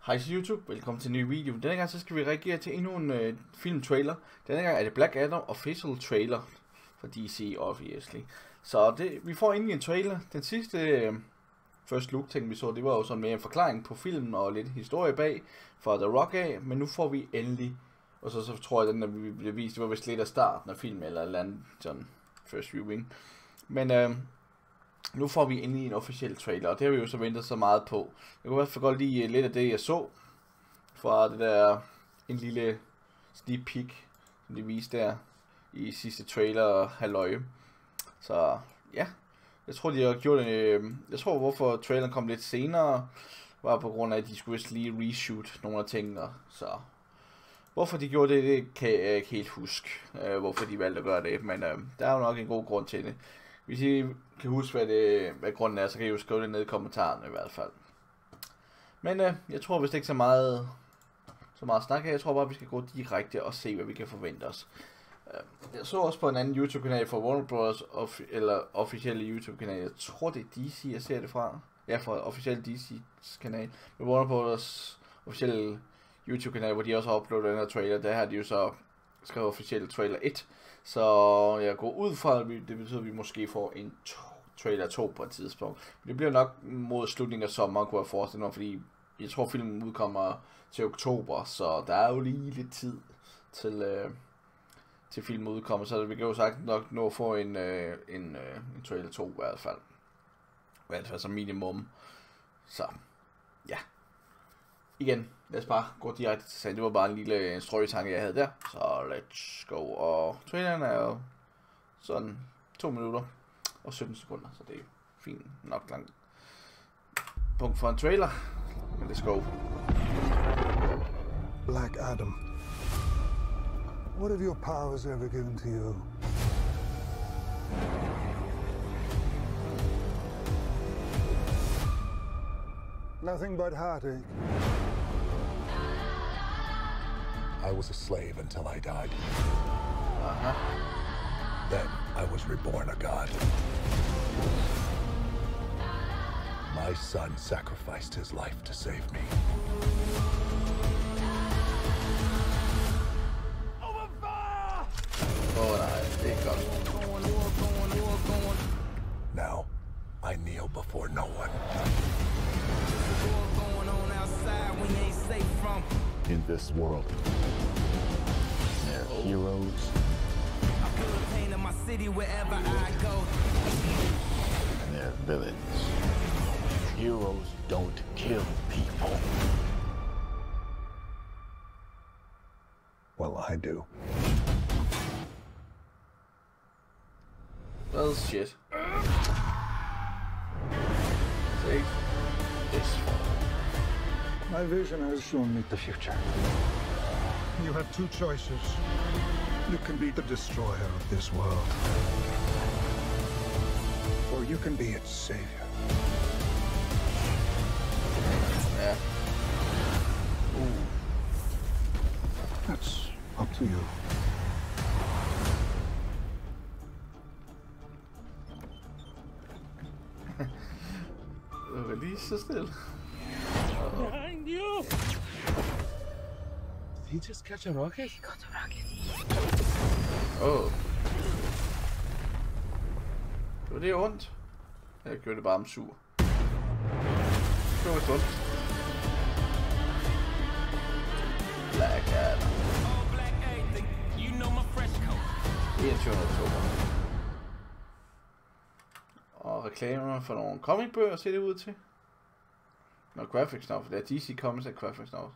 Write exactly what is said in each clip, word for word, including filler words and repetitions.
Hej til YouTube, velkommen til en ny video. Denne gang så skal vi reagere til endnu en øh, filmtrailer. Denne gang er det Black Adam Official Trailer for D C, obviously. Så det, vi får endelig en trailer. Den sidste øh, first look ting vi så, det var jo sådan mere en forklaring på filmen og lidt historie bag fra The Rock af. Men nu får vi endelig, og så, så tror jeg, at den der vi bliver vist, det var vist lidt af starten af filmen eller et eller andet sådan first viewing. Men øh, nu får vi endelig en officiel trailer, og det har vi jo så ventet så meget på. Jeg kunne i hvert fald godt lide lidt af det, jeg så fra det der, en lille sneak peek, som de viste der i sidste trailer halløj. Så ja, jeg tror de har gjort det. Jeg tror hvorfor traileren kom lidt senere, var på grund af at de skulle lige reshoot nogle af tingene. Så hvorfor de gjorde det, det kan jeg ikke helt huske, hvorfor de valgte at gøre det, men der er jo nok en god grund til det. Hvis I kan huske, hvad, det, hvad grunden er, så kan I jo skrive det ned i kommentarerne i hvert fald. Men øh, jeg tror vist ikke så meget, så meget snak her. Jeg tror bare, vi skal gå direkte og se, hvad vi kan forvente os. Jeg så også på en anden YouTube-kanal fra Warner Bros. Of, eller officielle YouTube-kanal. Jeg tror, det er D C, jeg ser det fra. Ja, fra officielle D C's kanal. Med Warner Bros. Officielle YouTube-kanal, hvor de også har uploadet den her trailer. Der har de jo så skrevet officielle trailer et. Så jeg går ud fra, at det betyder, at vi måske får en to, trailer to på et tidspunkt. Men det bliver nok mod slutningen af sommeren, kunne jeg forestille mig, fordi jeg tror, filmen udkommer til oktober, så der er jo lige lidt tid til, øh, til filmen udkommer, så vi kan jo sagt nok nå at få en, øh, en, øh, en trailer to i hvert fald. I hvert fald som minimum. Så ja. Igen, lad os bare gå direkte til sagen. Det var bare en lille strøgetanke, jeg havde der. Så let's go. Og traileren er jo sådan to minutter og sytten sekunder. Så det er fint nok langt punkt for en trailer. Men let's go. Black Adam. What have your powers ever given to you? Nothing but heartache. I was a slave until I died. Uh-huh. Then I was reborn a god. My son sacrificed his life to save me. Oh, nej, det er godt. Now, I kneel before no one. In this world, there are heroes and there are villains. Heroes don't kill people. Well, I do. Well, shit. Take this. My vision has shown me the future. You have two choices. You can be the destroyer of this world, or you can be its savior. Yeah. Ooh. That's up to you. Lige så stille. Behind you! Did he just catch a rocket? He got a rocket. Oh. Det var det ondt. Jeg gjorde det bare om sur. Det var vist ondt. Black Adam. enogtyvende oktober. Og reklamer for nogle comicbøger ser det ud til. Noget graphics novel, for det er D C Comics og graphics novel.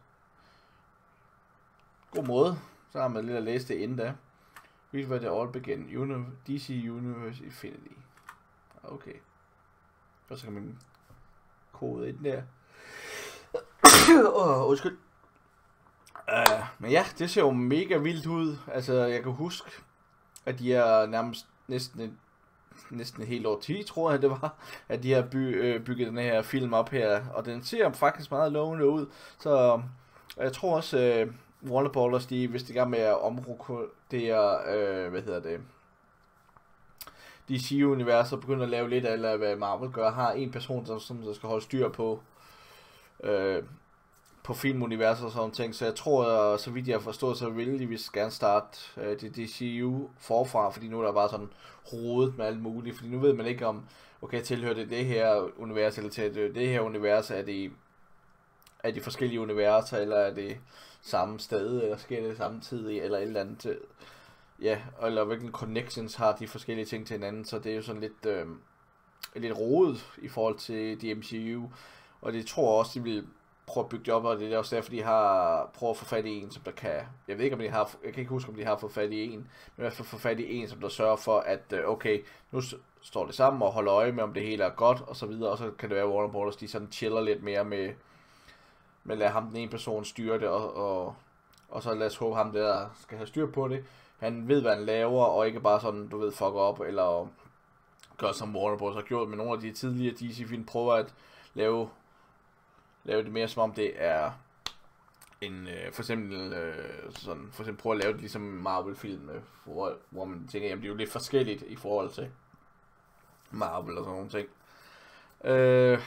God måde. Så har man lidt at læse det inden da. Read where the all began. Uni D C Universe Infinity. Okay. Og så kan man kode ind der. Åh, oh, undskyld. Uh, men ja, det ser jo mega vildt ud. Altså, jeg kan huske, at de er nærmest næsten et, næsten et helt år ti, tror jeg det var, at de har by, øh, bygget den her film op her. Og den ser faktisk meget lovende ud. Så jeg tror også, øh, Warner Bros. De hvis de gerne med at omrokere, øh, hvad hedder det, D C-universet begynder at lave lidt af, hvad Marvel gør, har en person, som, som der skal holde styr på, øh, på filmuniverset og sådan ting, så jeg tror, så vidt jeg har forstået, så ville de vist gerne starte øh, det D C U forfra, fordi nu er der bare sådan rodet med alt muligt, fordi nu ved man ikke om, okay, tilhører det det her univers, eller til det, det her univers, er det er de forskellige universer, eller er det samme sted, eller sker det samtidig, eller et eller andet, ja, eller hvilken connections har de forskellige ting til hinanden, så det er jo sådan lidt, øh, lidt rodet i forhold til de M C U, og det tror jeg også, de vil prøve at bygge det op, og det er også derfor, de har prøvet at få fat i en, som der kan, jeg ved ikke, om de har, jeg kan ikke huske, om de har fået fat i en, men i hvert fald få fat i en, som der sørger for, at okay, nu står det sammen og holder øje med, om det hele er godt, og så videre, og så kan det være, at Warner Brothers, de sådan chiller lidt mere med, med at lade ham den ene person styre det, og, og, og så lad os håbe, ham der skal have styr på det. Han ved, hvad han laver, og ikke bare sådan, du ved, fuck op, eller gør som Warner Bros. Har gjort med nogle af de tidligere D C-film, prøver at lave, lave det mere som om det er en, øh, for eksempel, øh, sådan, for eksempel prøve at lave det ligesom Marvel-film, øh, hvor, hvor man tænker, jamen det er jo lidt forskelligt i forhold til Marvel og sådan nogle ting. Øh,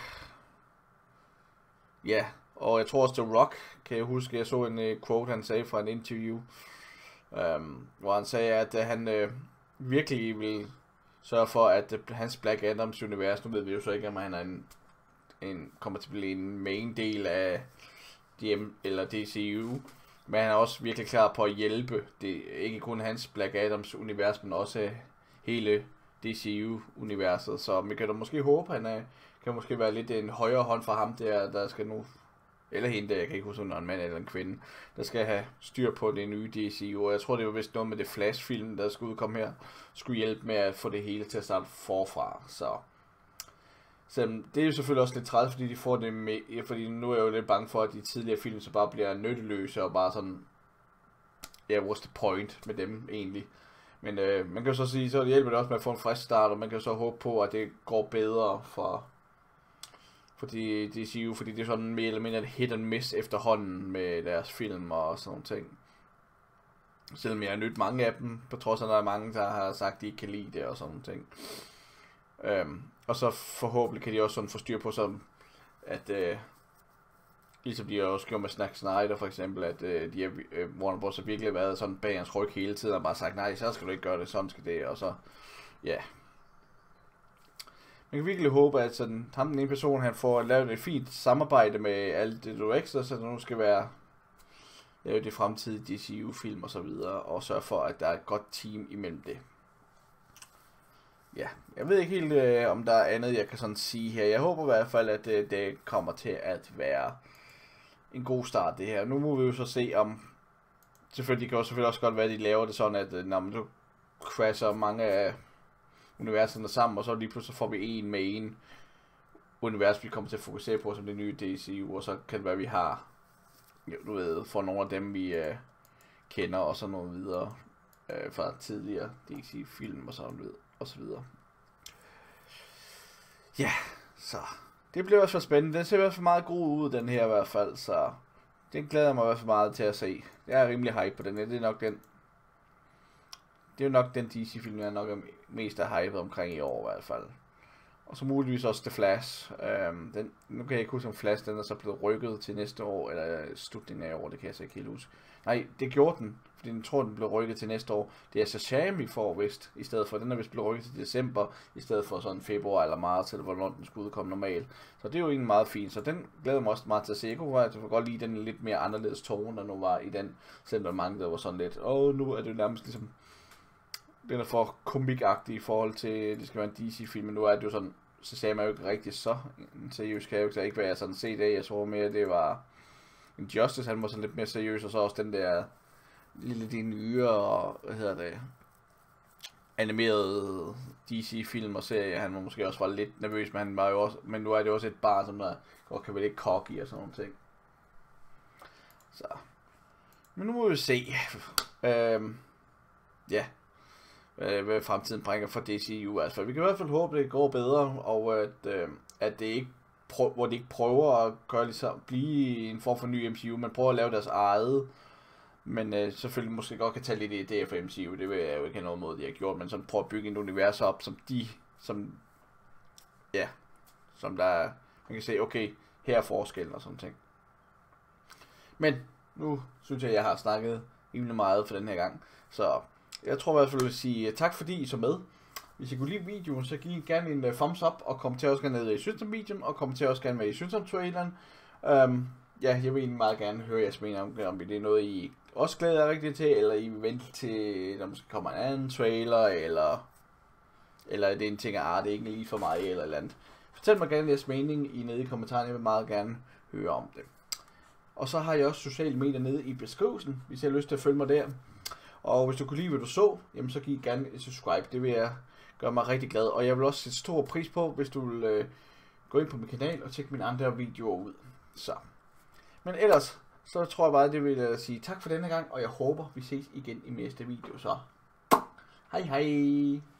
ja, og jeg tror også, The Rock, kan jeg huske, jeg så en øh, quote, han sagde fra en interview, Um, hvor han sagde, at uh, han uh, virkelig vil sørge for, at uh, hans Black Adams univers, nu ved vi jo så ikke, om han er en, en, kommer til at blive en main del af D M eller D C U, men han er også virkelig klar på at hjælpe, det ikke kun hans Black Adams univers, men også uh, hele D C U-universet, så man kan da måske håbe, han er, kan måske være lidt en højere hånd for ham der, der skal nu, eller hende der, jeg kan ikke huske, om der er en mand eller en kvinde, der skal have styr på det nye D C U, og jeg tror, det var vist noget med det Flash-film, der skulle udkomme her, skulle hjælpe med at få det hele til at starte forfra, så... Så det er jo selvfølgelig også lidt træls, fordi de får det med, fordi nu er jeg jo lidt bange for, at de tidligere film så bare bliver nytteløse, og bare sådan, ja, yeah, what's the point med dem egentlig. Men øh, man kan jo så sige, så hjælper det også med at få en frisk start, og man kan jo så håbe på, at det går bedre for... Fordi D C U, fordi det er sådan mere eller mindre et hit and miss efterhånden med deres film og sådan nogle ting. Selvom jeg har nydt mange af dem, på trods af, at der er mange, der har sagt, at de ikke kan lide det og sådan nogle ting. Øhm, og så forhåbentlig kan de også sådan få styr på, som at, øh, ligesom de har også gjort med Zack Snyder for eksempel, at øh, de har, øh, Warner Bros. Har virkelig været sådan bag hans ryg hele tiden, og bare sagt, nej, så skal du ikke gøre det, sådan skal det, og så, ja... Man kan virkelig håbe, at sådan, ham den ene person, han får lavet et fint samarbejde med alt det du ekstra, så der nu skal være lavet det fremtidige D C U-film og så videre, og sørge for, at der er et godt team imellem det. Ja, jeg ved ikke helt, øh, om der er andet, jeg kan sådan sige her. Jeg håber i hvert fald, at øh, det kommer til at være en god start, det her. Nu må vi jo så se, om... Selvfølgelig, det kan jo selvfølgelig også godt være, at de laver det sådan, at øh, når man så crasher mange af... universerne sammen, og så lige pludselig får vi en main univers, vi kommer til at fokusere på, som det nye D C U, og så kan det være, at vi har, du ved, for nogle af dem, vi uh, kender, og så noget videre uh, fra tidligere D C-film, og så, og så videre. Ja, så det bliver også spændende. Den ser i hvert fald meget god ud, den her i hvert fald, så den glæder jeg mig i hvert fald meget til at se. Jeg er rimelig hype på den her, det er nok den Det er jo nok den D C-film, jeg nok er mest er hypet omkring i år i hvert fald. Og så muligvis også The Flash. Øhm, den, nu kan jeg ikke huske, om Flash den er så blevet rykket til næste år, eller slutningen af år, det kan jeg så ikke helt huske. Nej, det gjorde den, fordi jeg tror, den blev rykket til næste år. Det er Shazam, vi får vist, i stedet for. Den er vist blevet rykket til december, i stedet for sådan februar eller marts, eller hvornår den skulle udkomme normalt. Så det er jo egentlig meget fint, så den glæder mig også meget til at se. Jeg kunne godt lide den lidt mere anderledes tone, der nu var i den, selvom mange der var sådan lidt, åh, oh, nu er det nærmest ligesom... Den er for komikagtig i forhold til, det skal være en D C-film, men nu er det jo sådan, så sagde man jo ikke rigtig så en seriøs karakter, ikke hvad jeg sådan set af, jeg så mere, det var en Justice, han var sådan lidt mere seriøs, og så også den der lille de nye, og hvad hedder det, animerede D C-film og serie, han var måske også var lidt nervøs, men han var jo også, men nu er det også et barn, som der godt kan være lidt cocky og sådan nogle ting. Så, men nu må vi se, øhm, ja, hvad fremtiden bringer for D C U. Altså, vi kan i hvert fald håbe, at det går bedre, og at, øh, at det ikke prøver, hvor de ikke prøver at gøre ligesom, blive en form for ny M C U, men prøver at lave deres eget, men øh, selvfølgelig måske godt kan tage lidt idéer fra M C U, det vil jeg jo ikke have noget mod, de har gjort, men sådan prøve at bygge et univers op, som de, som, ja, som der, man kan se, okay, her er forskellen og sådan ting. Men nu synes jeg, at jeg har snakket rimelig meget for den her gang. Så jeg tror i hvert fald, at jeg vil sige tak, fordi I så med. Hvis I kunne lide videoen, så giv gerne en uh, thumbs up, og kommenter også gerne ned, hvad I synes om videoen, og kommenter også gerne, hvad I synes om traileren. Um, ja, jeg vil egentlig meget gerne høre jeres mening om, om det er noget, I også glæder jer rigtig til, eller I vil vente til, der måske kommer en anden trailer, eller, eller er det en ting, at ah, det er ikke lige for mig, eller eller andet. Fortæl mig gerne jeres mening i nede i kommentarerne, jeg vil meget gerne høre om det. Og så har jeg også sociale medier nede i beskrivelsen, hvis I har lyst til at følge mig der. Og hvis du kunne lide, hvad du så, jamen så giv gerne et subscribe, det vil jeg gøre mig rigtig glad. Og jeg vil også sætte stor pris på, hvis du vil øh, gå ind på min kanal og tjekke mine andre videoer ud. Så. Men ellers, så tror jeg bare, det vil jeg sige tak for denne gang, og jeg håber, vi ses igen i næste video. Så hej hej!